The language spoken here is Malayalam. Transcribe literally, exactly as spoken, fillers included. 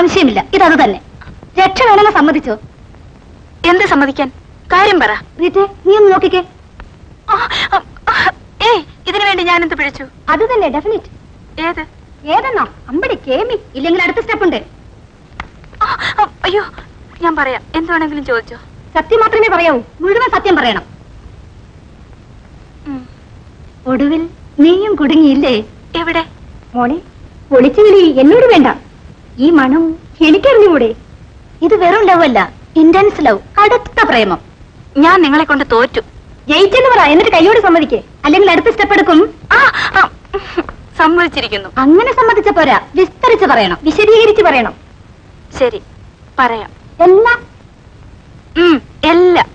സംശയമില്ല, ഇതത് തന്നെ. രക്ഷ വേണമെന്ന് സമ്മതിച്ചോ? എന്ത് സമ്മതിക്കാൻ? കാര്യം പറ. റീറ്റേ, നീ ഒന്ന് നോക്കിക്കേ. ഏയ്, ഇതിനു വേണ്ടി ഞാൻ എന്ത് പിടിച്ചു? അത് തന്നെ, ഡെഫിനിറ്റ്. ഏത് ഏതെന്നോ? അമ്പടി കേമി. ഇല്ലെങ്കിൽ അടുത്ത സ്റ്റെപ്പ് ഉണ്ട്. അയ്യോ, ഞാൻ പറയാം. എന്ത് വേണമെങ്കിലും ചോദിച്ചോ. സത്യം മാത്രമേ പറയാവൂ, മുഴുവൻ സത്യം പറയണം. ഒടുവിൽ നീയും കുടുങ്ങിയില്ലേ? എവിടെ? മോളെ, ഒളിച്ചുകളി എന്നോട് വേണ്ട. ഈ മണം എനിക്കറിഞ്ഞുകൂടെ? ഇത് വെറും ലവ് അല്ല, ഇന്റൻസ് ലവ്, കടുത്ത പ്രേമം. ഞാൻ നിങ്ങളെ കൊണ്ട് തോറ്റു. ജയിച്ചെന്ന് പറ, എന്നിട്ട് കൈയോട് സമ്മതിക്കേ, അല്ലെങ്കിൽ അടുത്ത സ്റ്റെപ്പ് എടുക്കും. സമ്മതിച്ചിരിക്കുന്നു. അങ്ങനെ സമ്മതിച്ച പോരാ, വിസ്തരിച്ച് പറയണം, വിശദീകരിച്ച് പറയണം. ശരി, പറയാം. എല്ലാം എല്ലാം